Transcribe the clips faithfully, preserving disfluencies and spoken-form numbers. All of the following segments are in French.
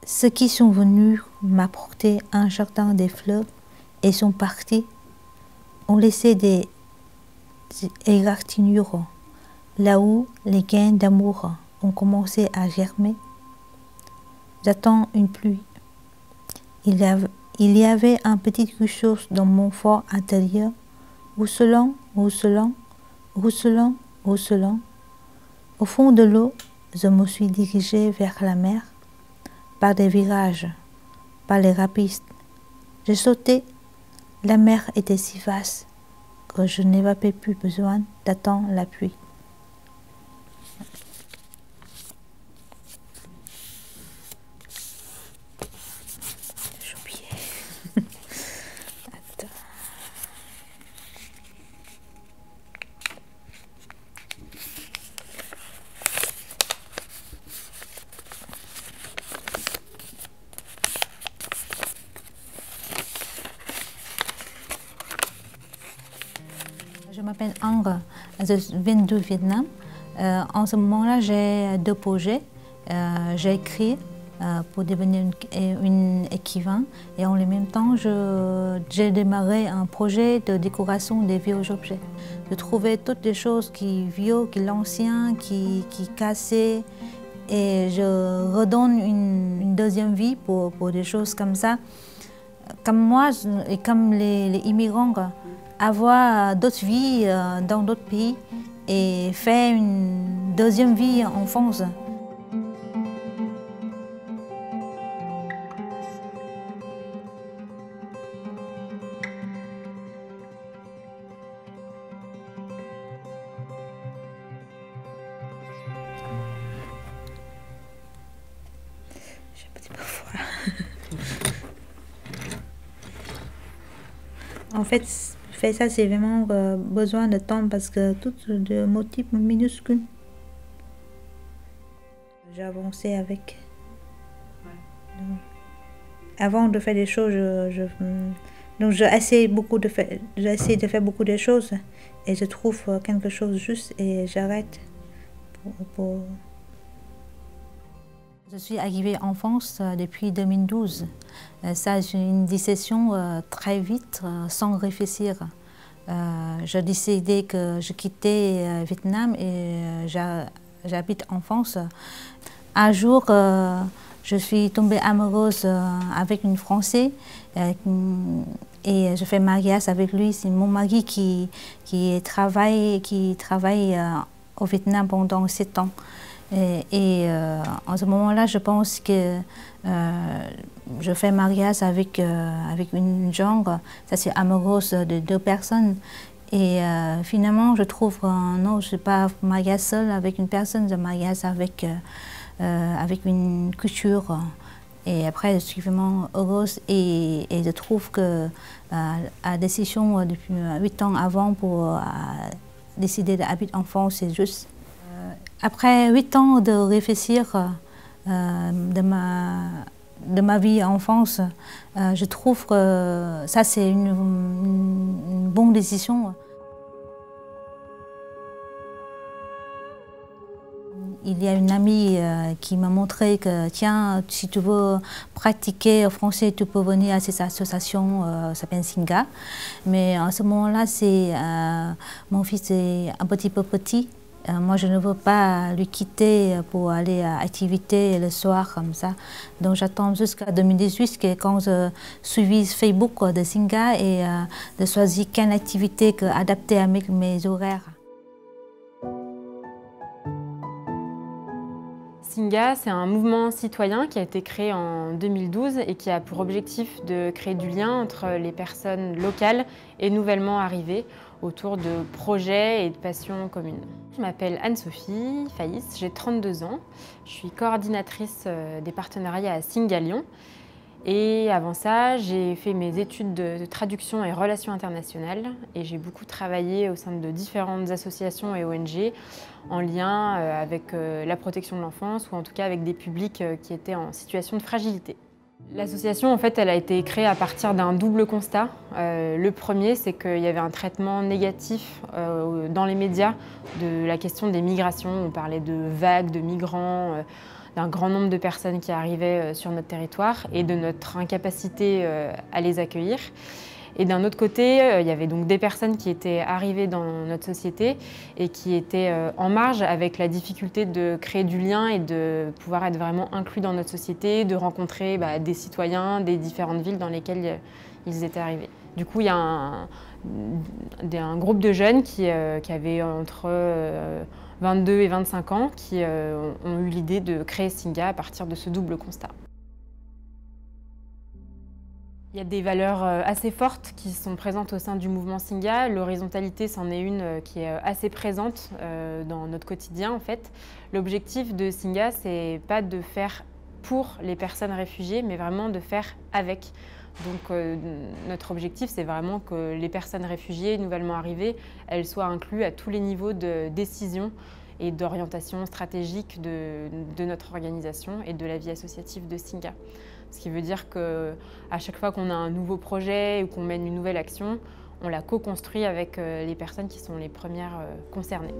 ceux qui sont venus m'apporter un jardin des fleurs et sont partis ont laissé des égratignures là où les gains d'amour ont commencé à germer. J'attends une pluie. Il y avait, il y avait un petit quelque chose dans mon fort intérieur, ruisselant, ruisselant, ruisselant, ruisselant. Au fond de l'eau, je me suis dirigée vers la mer, par des virages, par les rapides. J'ai sauté. La mer était si vaste que je n'avais plus besoin d'attendre la pluie. J'ai oublié. Attends. Je m'appelle Ang, je viens du Vietnam. Euh, en ce moment-là, j'ai deux projets. Euh, j'ai écrit euh, pour devenir une, une écrivain et en même temps, j'ai démarré un projet de décoration des vieux objets. Je trouvais toutes les choses qui vieux, qui l'ancien, qui, qui cassaient et je redonne une, une deuxième vie pour, pour des choses comme ça. Comme moi et comme les, les immigrants, avoir d'autres vies dans d'autres pays et faire une deuxième vie en France. J'ai un petit peu froid. En fait, faire ça, c'est vraiment euh, besoin de temps parce que tout de motifs minuscules. J'ai avancé avec. Ouais. Donc, avant de faire des choses, je, je, donc j'essaie beaucoup de faire, j'essaie de faire beaucoup de choses et je trouve quelque chose juste et j'arrête. Pour, pour... Je suis arrivée en France depuis deux mille douze. Ça, c'est une décision très vite, sans réfléchir. J'ai décidé que je quittais le Vietnam et j'habite en France. Un jour, je suis tombée amoureuse avec une Française et je fais mariage avec lui. C'est mon mari qui, qui travaille, qui travaille au Vietnam pendant sept ans. Et, et euh, en ce moment-là, je pense que euh, je fais mariage avec, euh, avec une genre, ça c'est amoureuse de deux personnes. Et euh, finalement, je trouve que euh, non, je ne suis pas mariée seule avec une personne, je mariage avec, euh, euh, avec une culture. Et après, je suis vraiment heureuse et, et je trouve que euh, la décision euh, depuis huit ans avant pour euh, décider d'habiter en France, c'est juste. Après huit ans de réfléchir euh, de, ma, de ma vie en France, euh, je trouve que ça c'est une, une bonne décision. Il y a une amie euh, qui m'a montré que tiens, si tu veux pratiquer le français, tu peux venir à cette association, euh, ça s'appelle Singa. Mais en ce moment-là, c'est euh, mon fils est un petit peu petit. Euh, moi, je ne veux pas lui quitter pour aller à l'activité le soir comme ça. Donc, j'attends jusqu'à deux mille dix-huit que quand je suivis Facebook de Singa et euh, de choisir quelle activité adaptée à mes, mes horaires. Singa, c'est un mouvement citoyen qui a été créé en deux mille douze et qui a pour objectif de créer du lien entre les personnes locales et nouvellement arrivées autour de projets et de passions communes. Je m'appelle Anne-Sophie Faïs, j'ai trente-deux ans. Je suis coordinatrice des partenariats à Singa Lyon. Et avant ça, j'ai fait mes études de traduction et relations internationales et j'ai beaucoup travaillé au sein de différentes associations et O N G en lien avec la protection de l'enfance ou en tout cas avec des publics qui étaient en situation de fragilité. L'association, en fait, elle a été créée à partir d'un double constat. Euh, le premier, c'est qu'il y avait un traitement négatif euh, dans les médias de la question des migrations. On parlait de vagues de migrants, euh, d'un grand nombre de personnes qui arrivaient sur notre territoire et de notre incapacité à les accueillir. Et d'un autre côté, il y avait donc des personnes qui étaient arrivées dans notre société et qui étaient en marge avec la difficulté de créer du lien et de pouvoir être vraiment inclus dans notre société, de rencontrer bah, des citoyens des différentes villes dans lesquelles ils étaient arrivés. Du coup, il y a un, un groupe de jeunes qui, euh, qui avaient entre euh, vingt-deux et vingt-cinq ans qui euh, ont eu l'idée de créer Singa à partir de ce double constat. Il y a des valeurs assez fortes qui sont présentes au sein du mouvement Singa. L'horizontalité, c'en est une qui est assez présente dans notre quotidien en fait. L'objectif de Singa, c'est pas de faire pour les personnes réfugiées, mais vraiment de faire avec. Donc euh, notre objectif, c'est vraiment que les personnes réfugiées nouvellement arrivées, elles soient incluses à tous les niveaux de décision et d'orientation stratégique de, de notre organisation et de la vie associative de Singa. Ce qui veut dire qu'à chaque fois qu'on a un nouveau projet ou qu'on mène une nouvelle action, on la co-construit avec les personnes qui sont les premières concernées.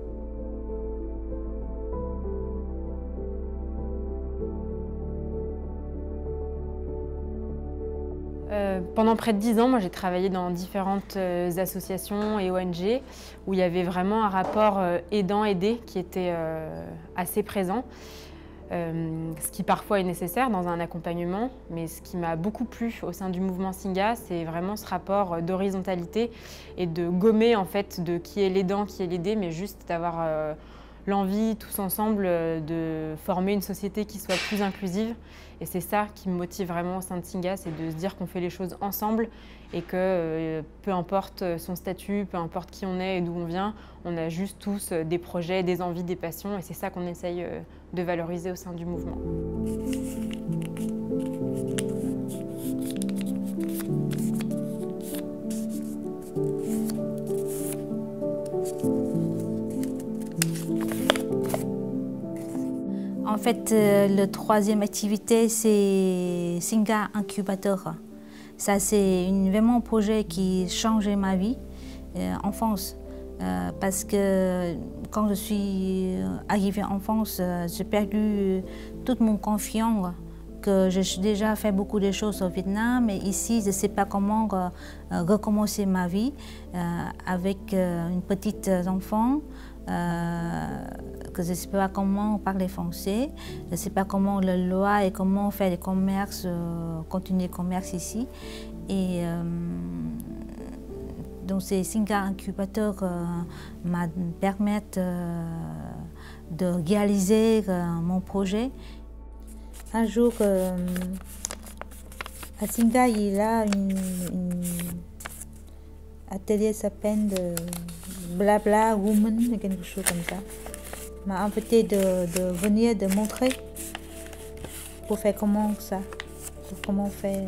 Euh, pendant près de dix ans, moi j'ai travaillé dans différentes euh, associations et O N G où il y avait vraiment un rapport euh, aidant-aidé qui était euh, assez présent. Euh, ce qui parfois est nécessaire dans un accompagnement, mais ce qui m'a beaucoup plu au sein du mouvement Singa, c'est vraiment ce rapport d'horizontalité et de gommer en fait de qui est l'aidant, qui est l'aidé, mais juste d'avoir euh, l'envie tous ensemble de former une société qui soit plus inclusive. Et c'est ça qui me motive vraiment au sein de Singa, c'est de se dire qu'on fait les choses ensemble et que euh, peu importe son statut, peu importe qui on est et d'où on vient, on a juste tous des projets, des envies, des passions et c'est ça qu'on essaye euh, de valoriser au sein du mouvement. En fait, euh, la troisième activité, c'est Singa Incubateur. Ça, c'est vraiment un projet qui a changé ma vie euh, en France. Euh, parce que quand je suis arrivée en France, euh, j'ai perdu toute mon confiance, que j'ai déjà fait beaucoup de choses au Vietnam, mais ici, je ne sais pas comment euh, recommencer ma vie euh, avec euh, une petite enfant. Euh, que je ne sais pas comment parler français, je ne sais pas comment la loi et comment faire le commerce, euh, continuer le commerce ici. Et euh, donc ces Singa Incubateur euh, m'a permettent euh, de réaliser euh, mon projet. Un jour, euh, à Singa, il y a un atelier qui s'appelle Blabla Woman, quelque chose comme ça. M'a invité de, de venir, de montrer pour faire comment ça, pour comment faire.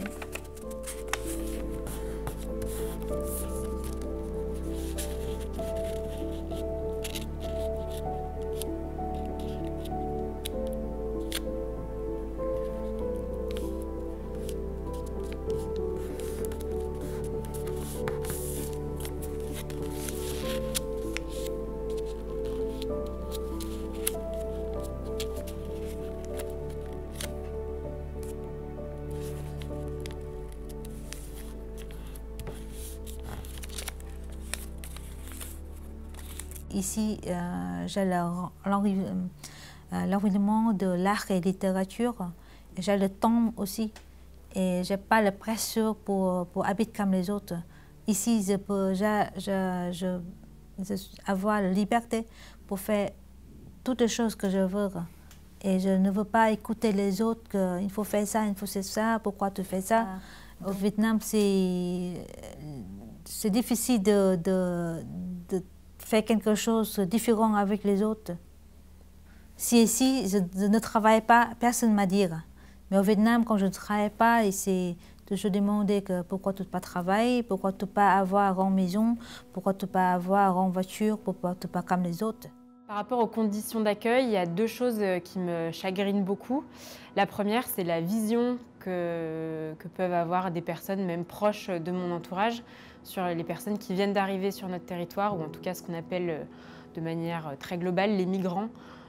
Ici, euh, j'ai l'environnement de l'art et littérature. J'ai le temps aussi. Et je n'ai pas la pression pour, pour habiter comme les autres. Ici, je peux je, je, je, je avoir la liberté pour faire toutes les choses que je veux. Et je ne veux pas écouter les autres, qu'il faut faire ça, il faut faire ça, pourquoi tu fais ça. Ah. Au Vietnam, c'est difficile de, de, de faire quelque chose de différent avec les autres. Si ici, je, je ne travaille pas, personne ne m'a dit. Mais au Vietnam, quand je ne travaille pas, c'est toujours demander que pourquoi tu ne peux pas travailler, pourquoi tu ne peux pas avoir en maison, pourquoi tu ne peux pas avoir en voiture, pourquoi tu ne peux pas comme les autres. Par rapport aux conditions d'accueil, il y a deux choses qui me chagrinent beaucoup. La première, c'est la vision que, que peuvent avoir des personnes, même proches de mon entourage, sur les personnes qui viennent d'arriver sur notre territoire, ou en tout cas ce qu'on appelle de manière très globale les migrants,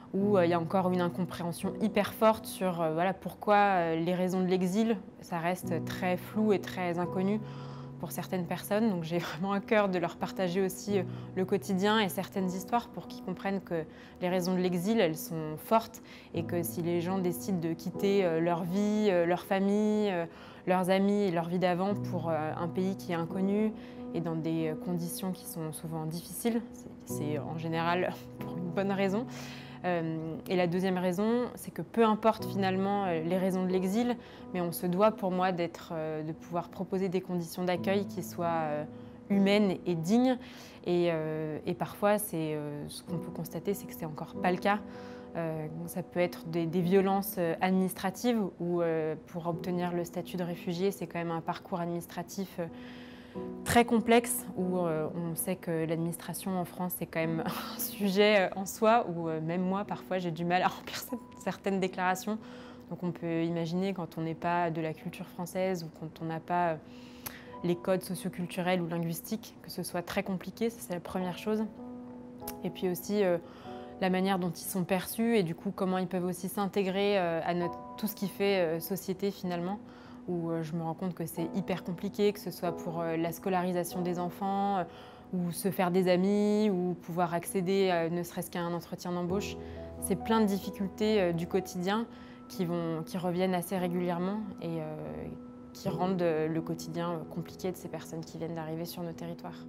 où euh, il y a encore une incompréhension hyper forte sur euh, voilà, pourquoi euh, les raisons de l'exil, ça reste très flou et très inconnu pour certaines personnes. Donc j'ai vraiment à cœur de leur partager aussi le quotidien et certaines histoires pour qu'ils comprennent que les raisons de l'exil, elles sont fortes et que si les gens décident de quitter leur vie, leur famille, leurs amis et leur vie d'avant pour un pays qui est inconnu et dans des conditions qui sont souvent difficiles, c'est en général pour une bonne raison. Euh, et la deuxième raison, c'est que peu importe finalement les raisons de l'exil, mais on se doit pour moi d'être, euh, de pouvoir proposer des conditions d'accueil qui soient euh, humaines et dignes. Et, euh, et parfois, c'est, euh, ce qu'on peut constater, c'est que c'est encore pas le cas. Euh, ça peut être des, des violences administratives où euh, pour obtenir le statut de réfugié, c'est quand même un parcours administratif euh, très complexe, où euh, on sait que l'administration en France c'est quand même un sujet en soi, où euh, même moi parfois j'ai du mal à remplir certaines déclarations. Donc on peut imaginer quand on n'est pas de la culture française ou quand on n'a pas euh, les codes socioculturels ou linguistiques, que ce soit très compliqué, ça c'est la première chose. Et puis aussi euh, la manière dont ils sont perçus et du coup comment ils peuvent aussi s'intégrer euh, à notre, tout ce qui fait euh, société finalement, où je me rends compte que c'est hyper compliqué, que ce soit pour la scolarisation des enfants, ou se faire des amis, ou pouvoir accéder à, ne serait-ce qu'à un entretien d'embauche. C'est plein de difficultés du quotidien qui, vont, qui reviennent assez régulièrement et euh, qui rendent le quotidien compliqué de ces personnes qui viennent d'arriver sur nos territoires.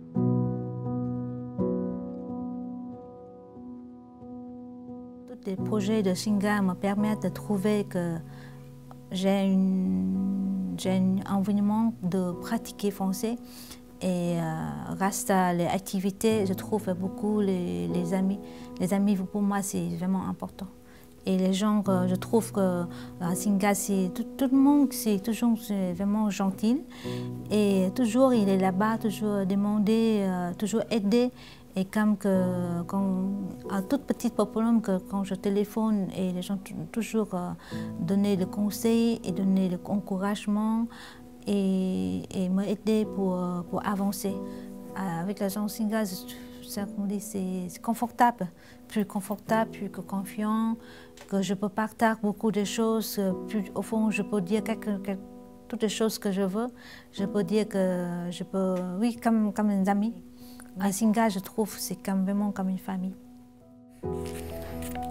Tous les projets de Singa me permettent de trouver que j'ai une, j'ai un environnement de pratiquer français et euh, grâce à les activités, je trouve beaucoup les, les amis. Les amis, pour moi, c'est vraiment important. Et les gens, euh, je trouve que à Singa, tout, tout le monde, c'est toujours vraiment gentil. Et toujours, il est là-bas, toujours demandé, euh, toujours aidé. Et comme que, quand, à toute petite problème, que quand je téléphone, et les gens toujours euh, donner le conseil et donner l'encouragement et, et m'aider pour, pour avancer. Avec la gens Singa, c'est confortable, plus confortable, plus que confiant, que je peux partager beaucoup de choses, plus, au fond, je peux dire quelque, quelque, toutes les choses que je veux. Je peux dire que je peux, oui, comme, comme un ami. À Singa, je trouve, c'est vraiment comme une famille.